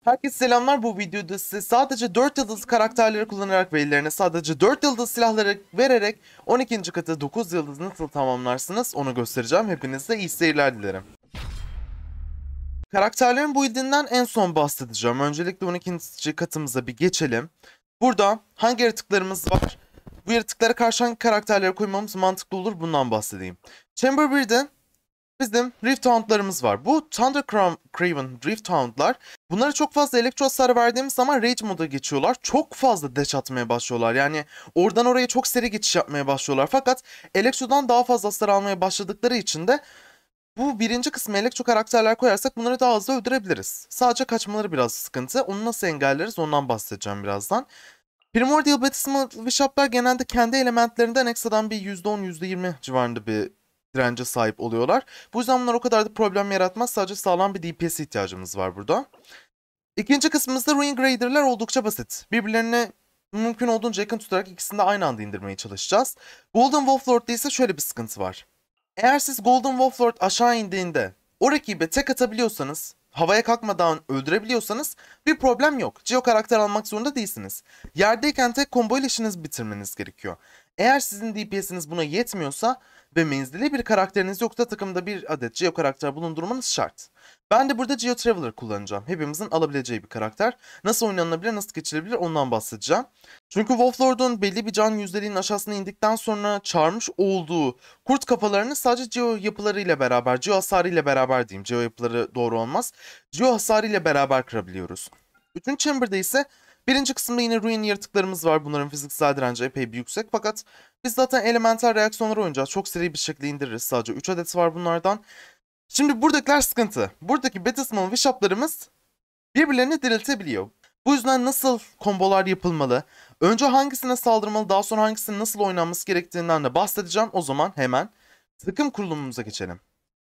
Herkese selamlar. Bu videoda size sadece 4 yıldız karakterleri kullanarak ve ellerine sadece 4 yıldız silahları vererek 12. katı 9 yıldız nasıl tamamlarsınız onu göstereceğim. Hepinize iyi seyirler dilerim. Karakterlerin bu ildiğinden en son bahsedeceğim. Öncelikle 12. katımıza bir geçelim. Burada hangi yaratıklarımız var? Bu yaratıklara karşı hangi karakterleri koymamız mantıklı olur bundan bahsedeyim. Chamber 1'de bizim Rift Hound'larımız var. Bu Thundercraven Rift Hound'lar. Bunlara çok fazla elektro hasarı verdiğimiz zaman Rage moda geçiyorlar. Çok fazla dash atmaya başlıyorlar. Yani oradan oraya çok seri geçiş yapmaya başlıyorlar. Fakat elektrodan daha fazla hasar almaya başladıkları için de bu birinci kısmı elektro karakterler koyarsak bunları daha hızlı öldürebiliriz. Sadece kaçmaları biraz sıkıntı. Onu nasıl engelleriz ondan bahsedeceğim birazdan. Primordial Battle Bishop'lar genelde kendi elementlerinden ekstradan bir %10, %20 civarında bir dirence sahip oluyorlar. Bu yüzden bunlar o kadar da problem yaratmaz. Sadece sağlam bir DPS ihtiyacımız var burada. İkinci kısmımızda Ruin Grader'lar oldukça basit. Birbirlerine mümkün olduğunca yakın tutarak ikisini de aynı anda indirmeye çalışacağız. Golden Wolf Lord'da ise şöyle bir sıkıntı var. Eğer siz Golden Wolf Lord aşağı indiğinde o rakibe tek atabiliyorsanız, havaya kalkmadan öldürebiliyorsanız bir problem yok. Geo karakter almak zorunda değilsiniz. Yerdeyken tek combo ile işinizi bitirmeniz gerekiyor. Eğer sizin DPS'iniz buna yetmiyorsa ve menzili bir karakteriniz yoksa takımda bir adet Geo karakter bulundurmanız şart. Ben de burada Geo Traveler kullanacağım. Hepimizin alabileceği bir karakter. Nasıl oynanabilir, nasıl geçilebilir ondan bahsedeceğim. Çünkü Wolf Lord'un belli bir can yüzdeliğinin aşağısına indikten sonra çağırmış olduğu kurt kafalarını sadece Geo yapılarıyla beraber, Geo hasarıyla beraber diyeyim. Geo yapıları doğru olmaz. Geo hasarıyla beraber kırabiliyoruz. Üçüncü Chamber'da ise birinci kısımda yine Ruin yaratıklarımız var. Bunların fiziksel direnci epey bir yüksek. Fakat biz zaten elemental reaksiyonları oynayacağız. Çok seri bir şekilde indiririz. Sadece 3 adet var bunlardan. Şimdi buradakiler sıkıntı. Buradaki Battlesman Bishop'larımız birbirlerini diriltebiliyor. Bu yüzden nasıl kombolar yapılmalı, önce hangisine saldırmalı, daha sonra hangisinin nasıl oynanması gerektiğinden de bahsedeceğim. O zaman hemen takım kurulumumuza geçelim.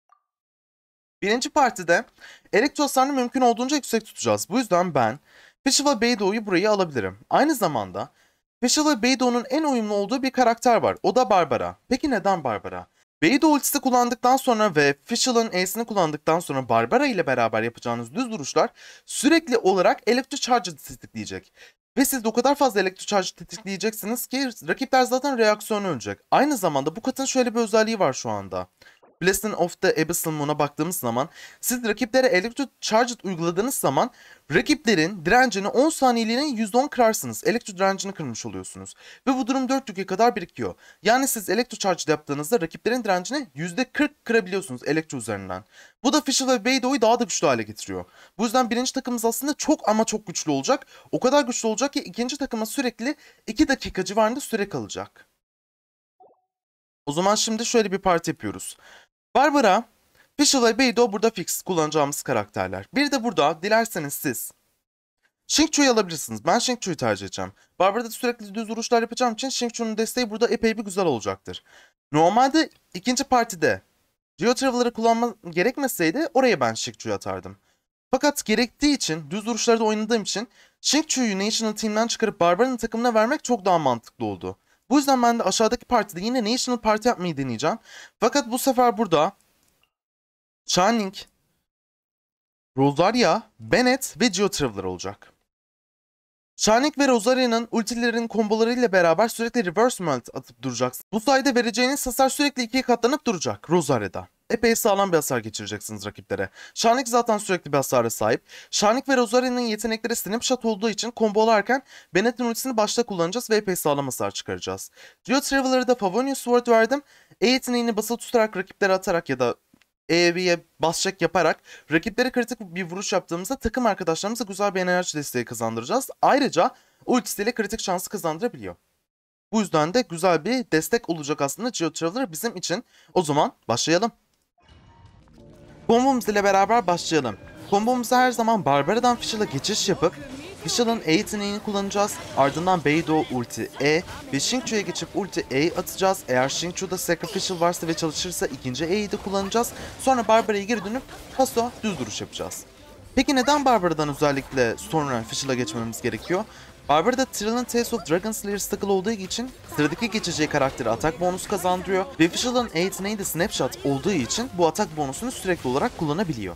Birinci partide elektro hasarını mümkün olduğunca yüksek tutacağız. Bu yüzden ben Fischl ve Beidou'yu buraya alabilirim. Aynı zamanda Fischl ve Beidou'nun en uyumlu olduğu bir karakter var. O da Barbara. Peki neden Barbara? Beidou ultisi kullandıktan sonra ve Fischl'ın E'sini kullandıktan sonra Barbara ile beraber yapacağınız düz vuruşlar sürekli olarak elektro charge'ı tetikleyecek. Ve siz de o kadar fazla elektro charge tetikleyeceksiniz ki rakipler zaten reaksiyonu ölecek. Aynı zamanda bu katın şöyle bir özelliği var şu anda. Blessing of the Abyssal Moon'a baktığımız zaman siz rakiplere Electro Charge uyguladığınız zaman rakiplerin direncini 10 saniyeliğine %10 kırarsınız. Elektro direncini kırmış oluyorsunuz. Ve bu durum 4 kadar birikiyor. Yani siz Electro Charge yaptığınızda rakiplerin direncini %40 kırabiliyorsunuz Elektro üzerinden. Bu da Fischl ve Beidou'yu daha da güçlü hale getiriyor. Bu yüzden birinci takımımız aslında çok ama çok güçlü olacak. O kadar güçlü olacak ki ikinci takıma sürekli 2 dakika civarında süre kalacak. O zaman şimdi şöyle bir parti yapıyoruz. Barbara, Fischl ve Beidou burada fix kullanacağımız karakterler. Bir de burada dilerseniz siz Xingqiu'yu alabilirsiniz. Ben Xingqiu'yu tercih edeceğim. Barbara'da sürekli düz vuruşlar yapacağım için Xingqiu'nun desteği burada epey bir güzel olacaktır. Normalde ikinci partide Geo Traveler'ı kullanma gerekmeseydi oraya ben Xingqiu'yu atardım. Fakat gerektiği için, düz vuruşlarda oynadığım için Xingqiu'yu National Team'den çıkarıp Barbara'nın takımına vermek çok daha mantıklı oldu. Bu yüzden ben de aşağıdaki partide yine National Party yapmayı deneyeceğim. Fakat bu sefer burada Channing, Rosaria, Bennett ve Geo Traveler olacak. Channing ve Rosaria'nın ultilerin kombolarıyla beraber sürekli reverse melt atıp duracaksınız. Bu sayede vereceğiniz hasar sürekli 2'ye katlanıp duracak Rosaria'da. Epey sağlam bir hasar geçireceksiniz rakiplere. Channing zaten sürekli bir hasara sahip. Channing ve Rosaria'nın yetenekleri snapshot olduğu için kombolarken Bennett'in ultisini başta kullanacağız ve epey sağlam hasar çıkaracağız. Geo Traveler'a da Favonius Sword verdim. E yeteneğini basılı tutarak rakiplere atarak ya da EV'ye bas check yaparak rakiplere kritik bir vuruş yaptığımızda takım arkadaşlarımıza güzel bir enerji desteği kazandıracağız. Ayrıca ultisiyle kritik şansı kazandırabiliyor. Bu yüzden de güzel bir destek olacak aslında Geo Traveler bizim için. O zaman başlayalım. Kombomuz ile beraber başlayalım. Kombomuzda her zaman Barbara'dan Fischl'a geçiş yapıp Fischl'ın E yeteneğini kullanacağız. Ardından Beidou ulti E ve Xingqiu'ya geçip ulti E atacağız. Eğer Xingqiu'da Sacrificial varsa ve çalışırsa ikinci E'yi de kullanacağız. Sonra Barbara'ya geri dönüp paso düz duruş yapacağız. Peki neden Barbara'dan özellikle sonra Fischl'a geçmemiz gerekiyor? Barbara'da Trillion Tales of Dragon Slayer takılı olduğu için sıradaki geçeceği karakteri atak bonusu kazandırıyor ve Fischl'ın E yeteneği de Snapshot olduğu için bu atak bonusunu sürekli olarak kullanabiliyor.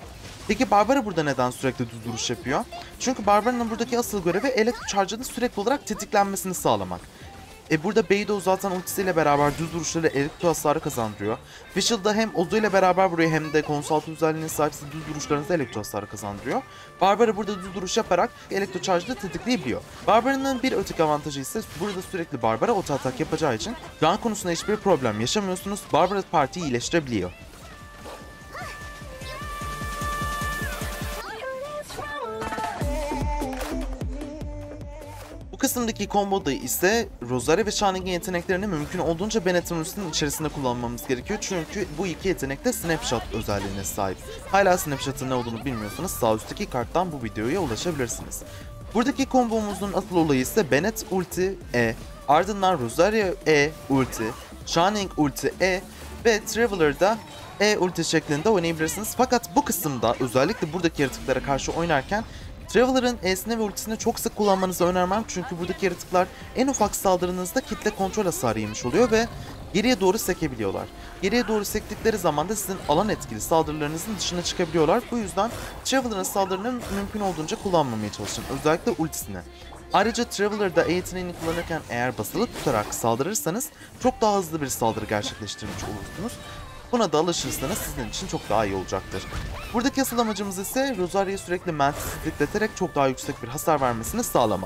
Peki Barbara burada neden sürekli düz duruş yapıyor? Çünkü Barbara'nın buradaki asıl görevi Electro Charge'ın sürekli olarak tetiklenmesini sağlamak. Burada Beidou zaten ultisiyle beraber düz duruşları elektro hasarı kazandırıyor. Fischl da hem Ozu ile beraber vuruyor hem de konsalt özelliğine sahip düz duruşlarınızda elektro hasarı kazandırıyor. Barbara burada düz duruş yaparak elektro charge'ı tetikleyebiliyor. Barbara'nın bir öteki avantajı ise burada sürekli Barbara auto atak yapacağı için can konusunda hiçbir problem yaşamıyorsunuz. Barbara partiyi iyileştirebiliyor. Bu kısımdaki komboda ise Rosaria ve Shanning'in yeteneklerini mümkün olduğunca Bennett'in ultisinin içerisinde kullanmamız gerekiyor. Çünkü bu iki yetenek de Snapshot özelliğine sahip. Hala Snapshot'ın ne olduğunu bilmiyorsanız sağ üstteki karttan bu videoya ulaşabilirsiniz. Buradaki kombomuzun asıl olayı ise Bennett ulti E, ardından Rosaria E ulti, Shanning ulti E ve Traveler'da E ulti şeklinde oynayabilirsiniz. Fakat bu kısımda özellikle buradaki yaratıklara karşı oynarken Traveler'ın E'sini ve ultisini çok sık kullanmanızı önermem çünkü buradaki yaratıklar en ufak saldırınızda kitle kontrol hasarı yemiş oluyor ve geriye doğru sekebiliyorlar. Geriye doğru sektikleri zaman da sizin alan etkili saldırılarınızın dışına çıkabiliyorlar. Bu yüzden Traveler'ın saldırını mümkün olduğunca kullanmamaya çalışın. Özellikle ultisini. Ayrıca Traveler'da E yeteneğini kullanırken eğer basılı tutarak saldırırsanız çok daha hızlı bir saldırı gerçekleştirmiş olursunuz. Buna da alışırsanız sizin için çok daha iyi olacaktır. Buradaki asıl amacımız ise Rosaria'yı sürekli Mantis'i tetikleterek çok daha yüksek bir hasar vermesini sağlamak.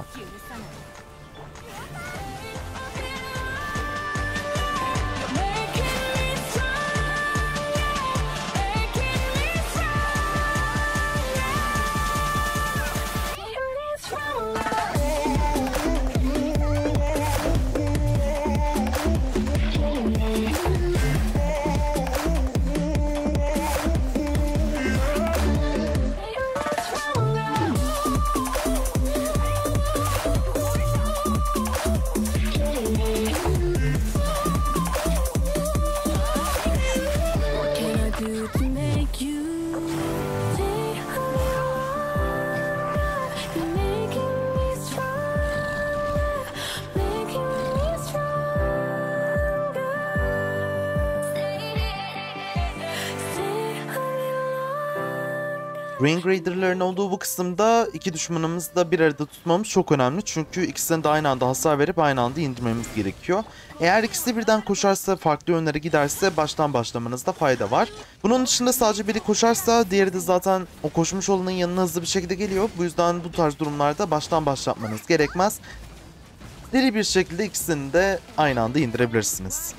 Ring Raider'ların olduğu bu kısımda iki düşmanımızı da bir arada tutmamız çok önemli. Çünkü ikisine de aynı anda hasar verip aynı anda indirmemiz gerekiyor. Eğer ikisi birden koşarsa, farklı yönlere giderse baştan başlamanızda fayda var. Bunun dışında sadece biri koşarsa diğeri de zaten o koşmuş olanın yanına hızlı bir şekilde geliyor. Bu yüzden bu tarz durumlarda baştan başlatmanız gerekmez. Seri bir şekilde ikisini de aynı anda indirebilirsiniz.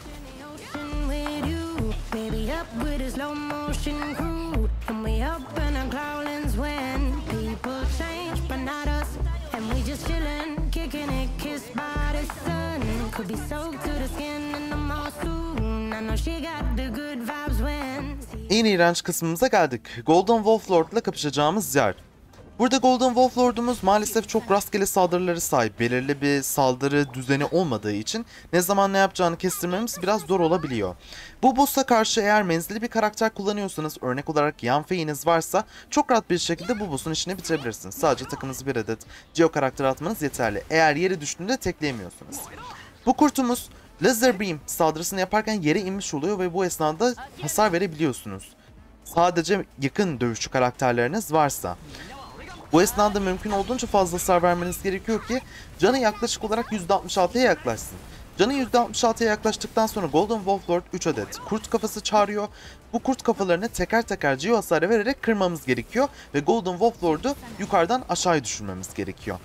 En iğrenç kısmımıza geldik. Golden Wolf Lord ile kapışacağımız yer. Burada Golden Wolf Lord'umuz maalesef çok rastgele saldırıları sahip. Belirli bir saldırı düzeni olmadığı için ne zaman ne yapacağını kestirmemiz biraz zor olabiliyor. Bu boss'a karşı eğer menzilli bir karakter kullanıyorsanız, örnek olarak Yanfei'niz varsa çok rahat bir şekilde bu boss'un işini bitirebilirsiniz. Sadece takımınızı bir adet Geo karakter atmanız yeterli. Eğer yeri düştüğünde tekleyemiyorsunuz. Bu kurtumuz Laser Beam saldırısını yaparken yere inmiş oluyor ve bu esnada hasar verebiliyorsunuz. Sadece yakın dövüşçü karakterleriniz varsa. Bu esnada mümkün olduğunca fazla hasar vermeniz gerekiyor ki canı yaklaşık olarak %66'ya yaklaşsın. Canı %66'ya yaklaştıktan sonra Golden Wolf Lord 3 adet kurt kafası çağırıyor. Bu kurt kafalarını teker teker geo hasarı vererek kırmamız gerekiyor ve Golden Wolf Lord'u yukarıdan aşağıya düşürmemiz gerekiyor.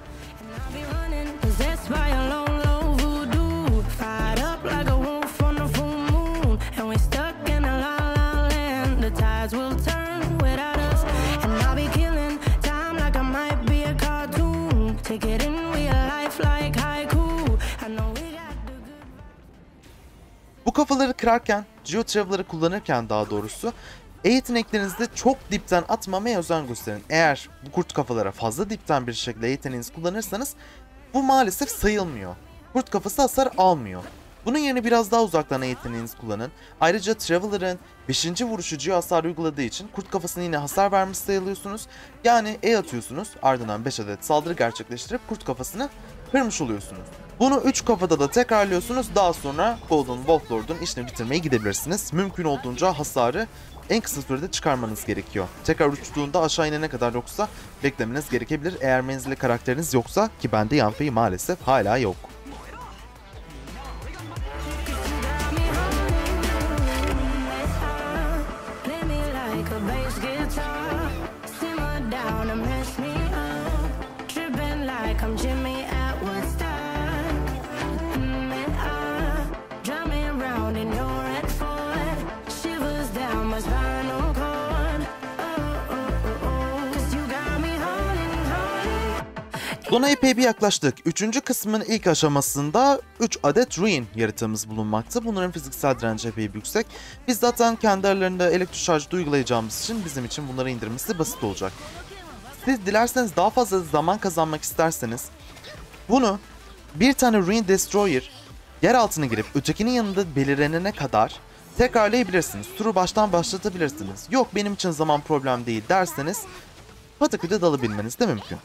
Bu kafaları kırarken, Geo Traveler'ı kullanırken daha doğrusu E yeteneklerinizde çok dipten atmamaya özen gösterin. Eğer bu kurt kafalara fazla dipten bir şekilde yeteneğinizi kullanırsanız bu maalesef sayılmıyor. Kurt kafası hasar almıyor. Bunun yerine biraz daha uzaktan yeteneğinizi kullanın. Ayrıca Traveler'ın 5. vuruşu Geo hasar uyguladığı için kurt kafasına yine hasar vermiş sayılıyorsunuz. Yani E atıyorsunuz, ardından 5 adet saldırı gerçekleştirip kurt kafasını kırmış oluyorsunuz. Bunu 3 kafada da tekrarlıyorsunuz. Daha sonra Golden Wolf Lord'un işini bitirmeye gidebilirsiniz. Mümkün olduğunca hasarı en kısa sürede çıkarmanız gerekiyor. Tekrar uçtuğunda aşağı inene kadar yoksa beklemeniz gerekebilir. Eğer menzilli karakteriniz yoksa, ki bende Yanfei maalesef hala yok. Sona epey bir yaklaştık. Üçüncü kısmın ilk aşamasında 3 adet Ruin yaratığımız bulunmakta. Bunların fiziksel direnci epey yüksek. Biz zaten kendi aralarında elektroşarj uygulayacağımız için bizim için bunları indirmesi basit olacak. Siz dilerseniz daha fazla zaman kazanmak isterseniz bunu bir tane Ruin Destroyer yer altına girip ötekinin yanında belirlenene kadar tekrarlayabilirsiniz. Turu baştan başlatabilirsiniz. Yok benim için zaman problem değil derseniz pataküde dalabilmeniz de mümkün.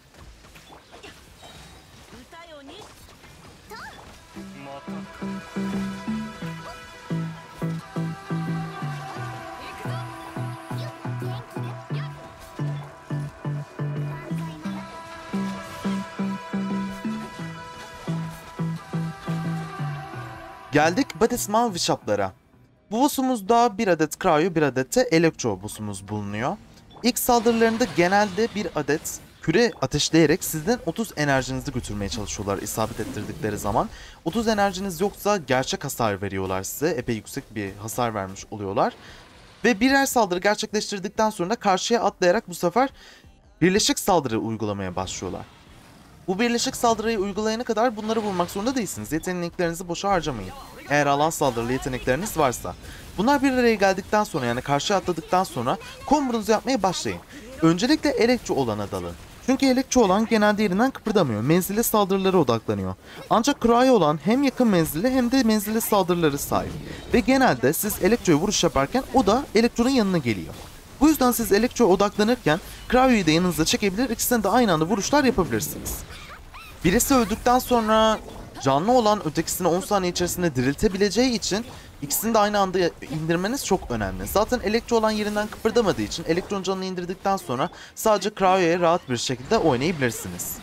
Geldik Batismal Bishop'lara. Bu boss'umuzda bir adet Cryo, bir adet de Electro boss'umuz bulunuyor. İlk saldırılarında genelde bir adet küre ateşleyerek sizden 30 enerjinizi götürmeye çalışıyorlar isabet ettirdikleri zaman. 30 enerjiniz yoksa gerçek hasar veriyorlar size. Epey yüksek bir hasar vermiş oluyorlar. Ve birer saldırı gerçekleştirdikten sonra da karşıya atlayarak bu sefer birleşik saldırı uygulamaya başlıyorlar. Bu birleşik saldırıyı uygulayana kadar bunları vurmak zorunda değilsiniz. Yeteneklerinizi boşa harcamayın. Eğer alan saldırılı yetenekleriniz varsa. Bunlar bir araya geldikten sonra, yani karşıya atladıktan sonra kombonuzu yapmaya başlayın. Öncelikle elektro olana dalın. Çünkü elektro olan genelde yerinden kıpırdamıyor. Menzilli saldırılara odaklanıyor. Ancak Cryo olan hem yakın menzilli hem de menzilli saldırıları sahip. Ve genelde siz elektroya vuruş yaparken o da elektronun yanına geliyor. Bu yüzden siz elektro odaklanırken Cryo'yu da yanınıza çekebilir, ikisine de aynı anda vuruşlar yapabilirsiniz. Birisi öldükten sonra canlı olan ötekisini 10 saniye içerisinde diriltebileceği için ikisini de aynı anda indirmeniz çok önemli. Zaten elektro olan yerinden kıpırdamadığı için elektron canını indirdikten sonra sadece Cryo'ya rahat bir şekilde oynayabilirsiniz.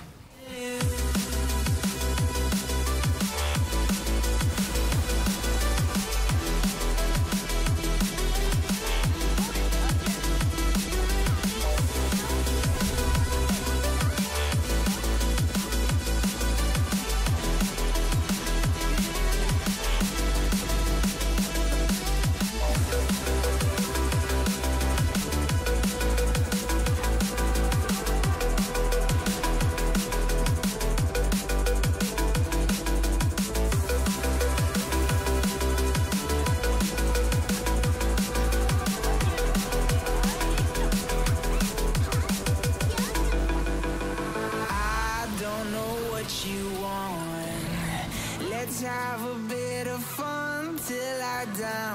Let's have a bit of fun till I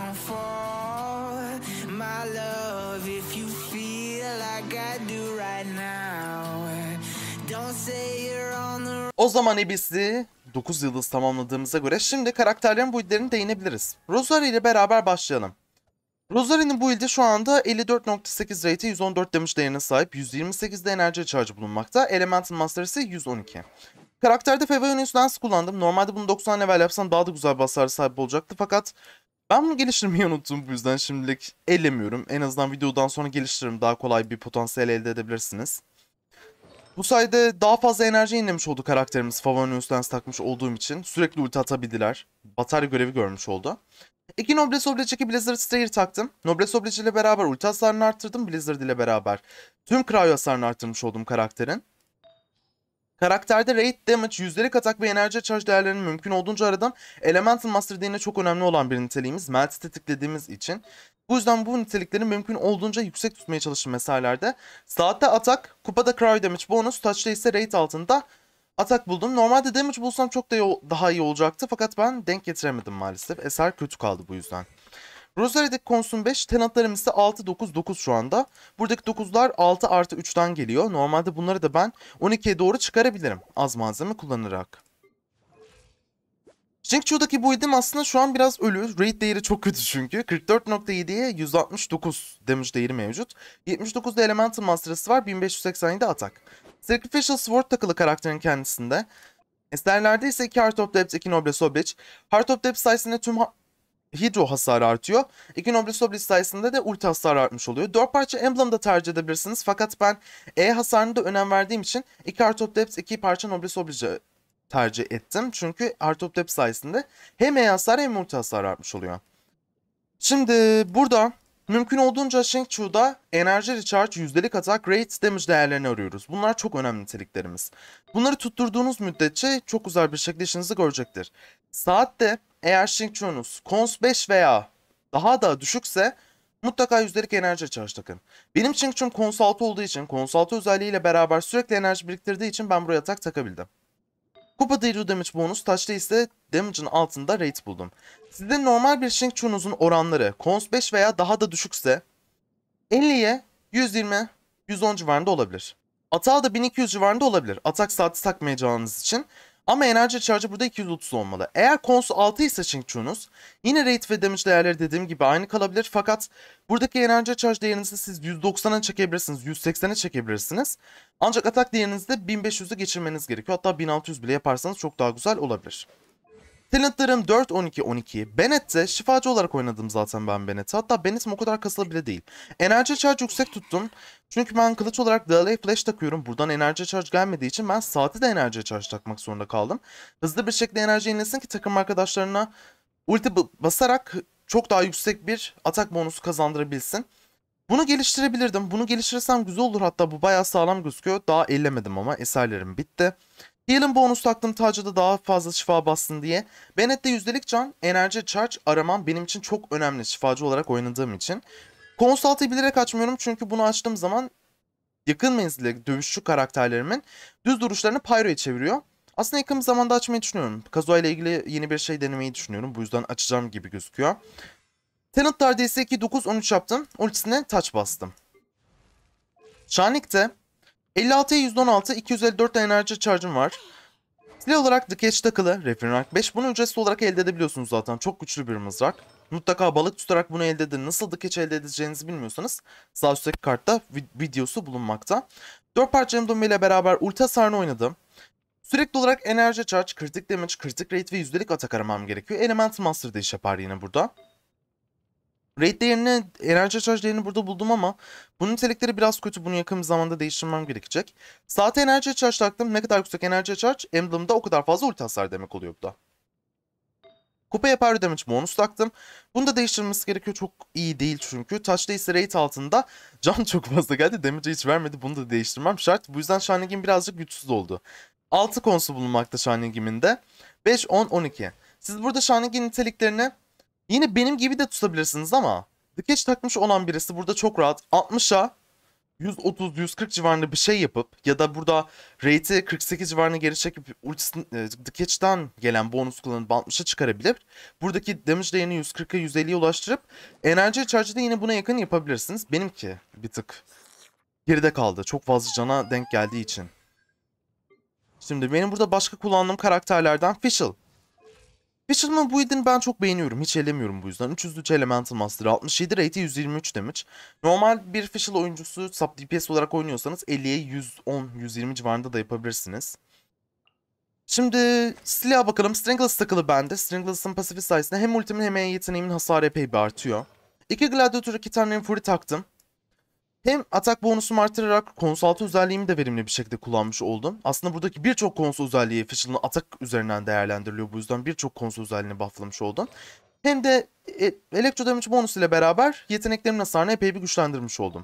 downfall. My love, if you feel like I do right now, don't say you're on the... O zaman Ibis'i 9 yıldız tamamladığımıza göre şimdi karakterlerin build'lerine değinebiliriz. Rosarie ile beraber başlayalım. Rosarie'nin build'i şu anda 54.8 rate, 114 damage değerine sahip, 128'de enerji charge bulunmakta. Elemental Master ise 112. Karakterde Favonius Lance kullandım. Normalde bunu 90 level yapsam daha da güzel bir hasara sahip olacaktı. Fakat ben bunu geliştirmeyi unuttum, bu yüzden şimdilik ellemiyorum. En azından videodan sonra geliştiririm. Daha kolay bir potansiyel elde edebilirsiniz. Bu sayede daha fazla enerji yenilemiş oldu karakterimiz. Favonius Lance takmış olduğum için. Sürekli ulti atabildiler. Batarya görevi görmüş oldu. 2 Noblesse Oblige Blizzard Strayer taktım. Noblesse Oblige ile beraber ulti hasarını arttırdım. Blizzard ile beraber tüm Cryo hasarını arttırmış oldum karakterin. Karakterde rate, damage, yüzdelik atak ve enerji charge değerlerini mümkün olduğunca aradan. Elemental Master değerine çok önemli olan bir niteliğimiz. Melt'i tetiklediğimiz için. Bu yüzden bu nitelikleri mümkün olduğunca yüksek tutmaya çalışın meselelerde. Saatte atak, kupada Cryo damage bonus, touch'ta ise rate altında atak buldum. Normalde damage bulsam çok da daha iyi olacaktı fakat ben denk getiremedim maalesef. Eser kötü kaldı bu yüzden. Rosary'deki konsum 5, tenantlarımız ise 6, 9, 9 şu anda. Buradaki 9'lar 6 artı 3'ten geliyor. Normalde bunları da ben 12'ye doğru çıkarabilirim az malzeme kullanarak. Xingqiu'daki build'im aslında şu an biraz ölü. Raid değeri çok kötü çünkü. 44.7'ye 169 damage değeri mevcut. 79'da Elemental Master'ı var. 1587 atak. Sacrificial Sword takılı karakterin kendisinde. Eserlerde ise 2 Heart of Depth, 2 Noblesse Oblige. Heart of Depth sayesinde tüm Hydro hasarı artıyor. 2 Noblesse Oblige sayesinde de ulti hasarı artmış oluyor. 4 parça Emblem da tercih edebilirsiniz. Fakat ben hasarına da önem verdiğim için 2 Heart of Depth, 2 parça Noblesse Oblige tercih ettim. Çünkü Heart of Depth sayesinde hem hasar hem ulti hasar artmış oluyor. Şimdi burada mümkün olduğunca Xingqiu'da enerji recharge, yüzdelik atak, rate, damage değerlerini arıyoruz. Bunlar çok önemli niteliklerimiz. Bunları tutturduğunuz müddetçe çok güzel bir şekilde işinizi görecektir. Saatte eğer Xingqiu'nuz cons 5 veya daha da düşükse mutlaka yüzdelik enerji recharge takın. Benim Xingqiu'm cons 6 olduğu için, cons 6 özelliğiyle beraber sürekli enerji biriktirdiği için ben buraya atak takabildim. Kupa Deal Damage bonus, taşta ise damage'ın altında rate buldum. Sizin normal bir Xingqiu'nuzun oranları cons 5 veya daha da düşükse 50'ye 120, 110 civarında olabilir. Atağı da 1200 civarında olabilir. Atak saati takmayacağınız için. Ama enerji charge'ı burada 230 olmalı. Eğer cons 6 ise Xingqiu'nuz yine rate ve damage değerleri dediğim gibi aynı kalabilir. Fakat buradaki enerji charge değerinizi siz 190'a çekebilirsiniz, 180'e çekebilirsiniz. Ancak atak değerinizde 1500'ü geçirmeniz gerekiyor. Hatta 1600 bile yaparsanız çok daha güzel olabilir. Talentlarım 4, 12, 12. Bennett'te şifacı olarak oynadım zaten ben Bennett'i. Hatta Bennett'im o kadar kasılı bile değil. Enerji charge yüksek tuttum. Çünkü ben kılıç olarak DLA Flash takıyorum. Buradan enerji charge gelmediği için ben saati de enerji charge takmak zorunda kaldım. Hızlı bir şekilde enerji yenilesin ki takım arkadaşlarına ulti basarak çok daha yüksek bir atak bonusu kazandırabilsin. Bunu geliştirebilirdim. Bunu geliştirirsem güzel olur. Hatta bu bayağı sağlam gözüküyor. Daha ellemedim ama eserlerim bitti. Heal'in bonus taktım tacı da daha fazla şifa bassın diye. Bennett'te yüzdelik can, enerji charge aramam benim için çok önemli şifacı olarak oynadığım için. Consult'ı bilerek açmıyorum çünkü bunu açtığım zaman yakın menzilli dövüşçü karakterlerimin düz duruşlarını pyro'ya çeviriyor. Aslında yakın bir zamanda açmayı düşünüyorum. Kazuha ile ilgili yeni bir şey denemeyi düşünüyorum. Bu yüzden açacağım gibi gözüküyor. Tenant'larda ise 2, 9, 13 yaptım. Ultisine touch bastım. Şanik'te 56'ya 116, 254 enerji charge'ım var. Silah olarak The Catch takılı, Referin Rank 5. Bunu ücretsiz olarak elde edebiliyorsunuz zaten. Çok güçlü bir mızrak. Mutlaka balık tutarak bunu elde edin. Nasıl The Catch elde edeceğinizi bilmiyorsanız sağ üstteki kartta videosu bulunmakta. 4 parça emblem ile beraber ulti hasarını oynadım. Sürekli olarak enerji charge, kritik damage, kritik rate ve yüzdelik atak aramam gerekiyor. Elemental Master da iş yapar yine burada. Rate değerini, enerji charge değerini burada buldum ama bunun nitelikleri biraz kötü. Bunu yakın bir zamanda değiştirmem gerekecek. Saate enerji charge taktım. Ne kadar yüksek enerji charge, emblem'da o kadar fazla ulti hasar demek oluyor bu da. Kupaya power damage bonus taktım. Bunu da değiştirmesi gerekiyor. Çok iyi değil çünkü. Touch'ta ise rate altında. Can çok fazla geldi. Damage hiç vermedi. Bunu da değiştirmem şart. Bu yüzden Shanigim birazcık güçsüz oldu. 6 konsu bulunmakta Shanigim'in de. 5, 10, 12. Siz burada Shanigim niteliklerini yine benim gibi de tutabilirsiniz ama The Catch takmış olan birisi burada çok rahat 60'a 130-140 civarında bir şey yapıp ya da burada rate'i 48 civarına geri çekip ultisini, The Catch'ten gelen bonus kullanıp 60'a çıkarabilir. Buradaki damage değerini 140'a 150'ye ulaştırıp enerji charge'ı da yine buna yakın yapabilirsiniz. Benimki bir tık geride kaldı. Çok fazla cana denk geldiği için. Şimdi benim burada başka kullandığım karakterlerden Fischl. Fishel'ın build'ini ben çok beğeniyorum. Hiç elemiyorum bu yüzden. 303 Elemental Master, 67 rate, 123 damage. Normal bir Fischl oyuncusu sub DPS olarak oynuyorsanız 50'ye 110, 120 civarında da yapabilirsiniz. Şimdi silah'a bakalım. Stranglers takılı bende. Stranglers'ın pasifi sayesinde hem ultimin hem yeteneğimin hasarı epey bir artıyor. 2 Gladiator, 2 tane Fury taktım. Hem atak bonusumu artırarak konsult özelliğimi de verimli bir şekilde kullanmış oldum. Aslında buradaki birçok konsol özelliği Fishel'ın atak üzerinden değerlendiriliyor. Bu yüzden birçok konsol özelliğini bufflamış oldum. Hem de Electro Damage bonus ile beraber yeteneklerimin hasarını epey bir güçlendirmiş oldum.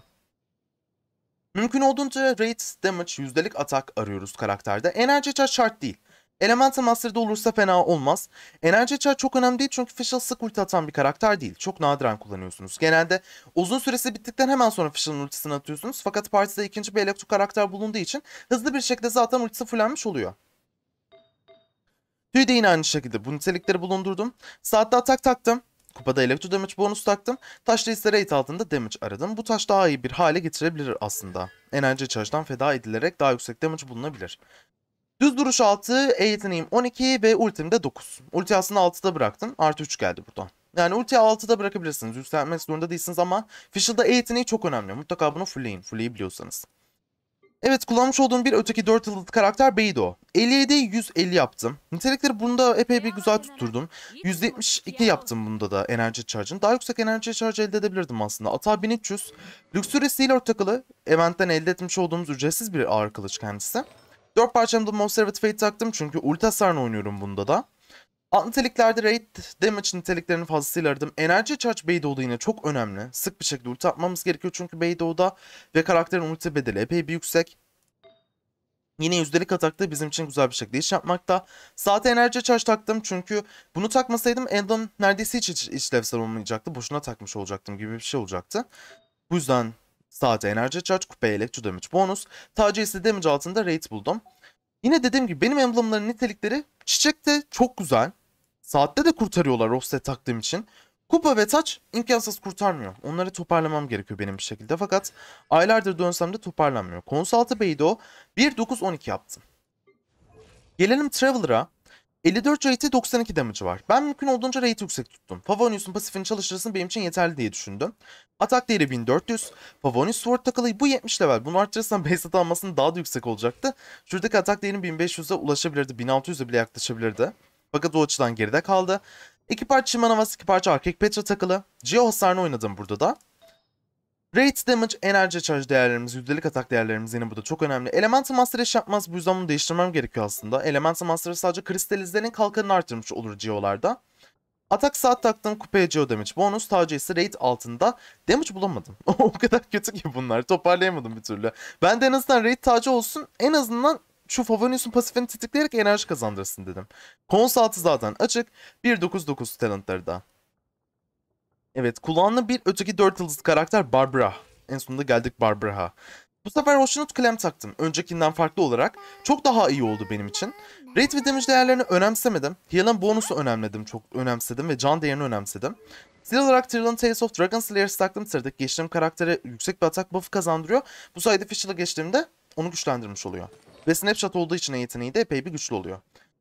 Mümkün olduğunca rate, damage, yüzdelik atak arıyoruz karakterde. Enerji charge şart değil. Elemental Master'da olursa fena olmaz. Enerji charge çok önemli değil çünkü Fischl sık ulti atan bir karakter değil. Çok nadiren kullanıyorsunuz. Genelde uzun süresi bittikten hemen sonra Fischl'ın ultisini atıyorsunuz. Fakat partide ikinci bir elektro karakter bulunduğu için hızlı bir şekilde zaten ultisi fullenmiş oluyor. Tüy de yine aynı şekilde bu nitelikleri bulundurdum. Saatte atak taktım. Kupada elektro damage bonus taktım. Taşla ise rate altında damage aradım. Bu taş daha iyi bir hale getirebilir aslında. Enerji charge'dan feda edilerek daha yüksek damage bulunabilir. Düz duruş 6, E yeteneğim 12 ve ultim de 9. Ulti aslında 6'da bıraktım. Artı 3 geldi buradan. Yani ultiyi 6'da bırakabilirsiniz. Yükseltmek zorunda değilsiniz ama Fischl'da E yeteneği çok önemli. Mutlaka bunu fullleyin. Fullleyebiliyorsanız. Evet, kullanmış olduğum bir öteki 4 yıldızlı karakter Beidou. 57'ye 150 yaptım. Nitelikleri bunda epey bir güzel tutturdum. 172 yaptım bunda da enerji charge'ın. Daha yüksek enerji charge elde edebilirdim aslında. Ata 1300. Luxury Sealer takılı. Eventten elde etmiş olduğumuz ücretsiz bir ağır kılıç kendisi. 4 parçamda Monster with Fate taktım çünkü ulti hasarını oynuyorum bunda da. Alt niteliklerde rate damage niteliklerini fazlasıyla aradım. Enerji charge Beidou'da yine çok önemli. Sık bir şekilde ulti atmamız gerekiyor çünkü Beidou'da ve karakterin ulti bedeli epey bir yüksek. Yine yüzdelik atakta bizim için güzel bir şekilde iş yapmakta. Saate enerji charge taktım çünkü bunu takmasaydım Emblem neredeyse hiç işlevsel olmayacaktı. Boşuna takmış olacaktım gibi bir şey olacaktı. Bu yüzden saate enerji charge, kupaya elektro damage bonus, tacı ise damage altında rate buldum. Yine dediğim gibi benim emblemların nitelikleri çiçekte çok güzel. Saatte de kurtarıyorlar offset taktığım için. Kupa ve taç imkansız kurtarmıyor. Onları toparlamam gerekiyor benim bir şekilde. Fakat aylardır dönsem de toparlanmıyor. Konsaltı Beidou 1-9-12 yaptım. Gelelim Traveler'a. 54 rate'i 92 damage'ı var. Ben mümkün olduğunca rate'i yüksek tuttum. Favonius'un pasifini çalıştırırsın benim için yeterli diye düşündüm. Atak değeri 1400. Favonius Sword takılı bu 70 level. Bunu arttırırsam base atak almasının daha da yüksek olacaktı. Şuradaki atak değerinin 1500'e ulaşabilirdi. 1600'e bile yaklaşabilirdi. Fakat o açıdan geride kaldı. 2 parça Shimanavas, 2 parça Arctic Petra takılı. Geo hasarını oynadım burada da. Rate damage, enerji charge değerlerimiz, yüzdelik atak değerlerimiz yine burada çok önemli. Elemental Master iş yapmaz. Bu yüzden bunu değiştirmem gerekiyor aslında. Elemental Master'ı sadece kristalizlerin kalkanını artırmış olur Geo'larda. Atak saat taktım. Kupaya Geo damage bonus. Tacı ise rate altında. Damage bulamadım. O kadar kötü ki bunlar. Toparlayamadım bir türlü. Ben de en azından rate tacı olsun. En azından şu Favonius'un pasifini tetikleyerek enerji kazandırsın dedim. Konsaltı zaten açık. 1-9-9 talentları da. Evet, kullanılan bir öteki 4 yıldızlı karakter Barbara. En sonunda geldik Barbara'a. Bu sefer Oceanut Clam taktım. Öncekinden farklı olarak çok daha iyi oldu benim için. Rate ve damage değerlerini önemsemedim. Heal'ın bonusu çok önemsedim ve can değerini önemsedim. Skill olarak Tyrell'ın Tales of Dragon Slayers taktım. Sıradaki geçtiğim karaktere yüksek bir atak buff'ı kazandırıyor. Bu sayede Fischl'a geçtiğimde onu güçlendirmiş oluyor. Ve Snapshot olduğu için yeteneği de epey bir güçlü oluyor.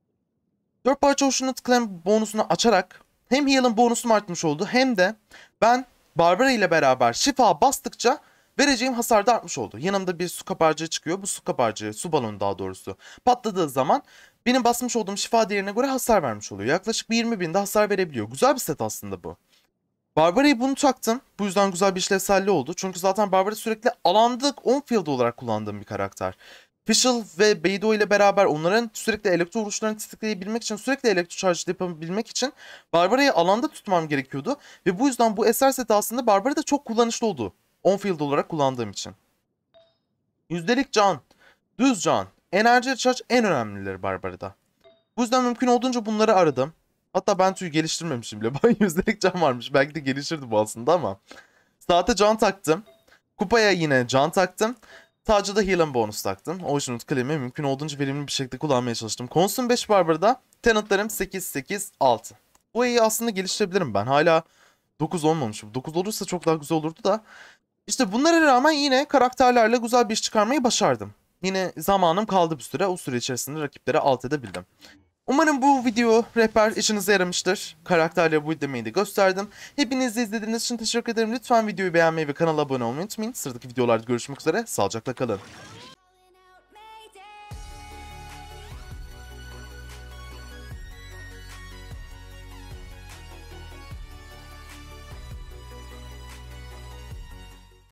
4 parça Oceanut Clam bonusunu açarak hem heal'ın bonusum artmış oldu hem de ben Barbara ile beraber şifa bastıkça vereceğim hasar da artmış oldu. Yanımda bir su kabarcığı çıkıyor. Bu su kabarcığı, su balonu daha doğrusu patladığı zaman benim basmış olduğum şifa değerine göre hasar vermiş oluyor. Yaklaşık bir 20.000'de hasar verebiliyor. Güzel bir set aslında bu. Barbara'yı bunu taktım. Bu yüzden güzel bir işlevselliği oldu. Çünkü zaten Barbara sürekli alandık on-field olarak kullandığım bir karakter. Fischl ve Beidou ile beraber onların sürekli elektro vuruşlarını tetikleyebilmek için, sürekli elektro charge yapabilmek için Barbara'yı alanda tutmam gerekiyordu. Ve bu yüzden bu eser seti aslında Barbara da çok kullanışlı oldu. On-field olarak kullandığım için. Yüzdelik can, düz can, enerji charge en önemlileri Barbara'da. Bu yüzden mümkün olduğunca bunları aradım. Hatta ben tüyü geliştirmemişim bile. Bayağı yüzdelik can varmış. Belki de gelişirdi bu aslında ama. Saate can taktım. Kupaya yine can taktım. Tacı da heal'ın bonus taktım. Oceanut Clam'i mümkün olduğunca verimli bir şekilde kullanmaya çalıştım. Konsum 5 Barbara'da. Tenantlarım 8-8-6. Bu E'yi aslında geliştirebilirim ben. Hala 9 olmamışım. 9 olursa çok daha güzel olurdu da. İşte bunlara rağmen yine karakterlerle güzel bir iş çıkarmayı başardım. Yine zamanım kaldı bir süre. O süre içerisinde rakiplere alt edebildim. Umarım bu video rehber işinize yaramıştır. Karakterleri bu demeyi de gösterdim. Hepiniz de izlediğiniz için teşekkür ederim. Lütfen videoyu beğenmeyi ve kanala abone olmayı unutmayın. Sıradaki videolarda görüşmek üzere. Sağlıcakla kalın.